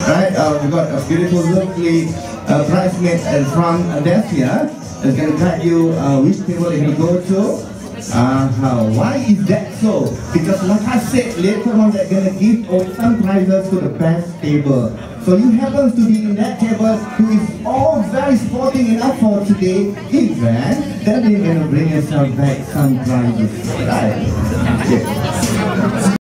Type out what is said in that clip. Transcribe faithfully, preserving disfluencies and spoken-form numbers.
Right, uh, we've got a beautiful, lovely uh, bridesmaid in front uh, desk here. It's going to guide you uh, which table you can go to. Uh, uh, why is that so? Because like I said, later on they're going to give some prizes to the best table. So you happen to be in that table who is all very sporting enough for today event, then you're going to bring yourself back some prizes. Right? Okay.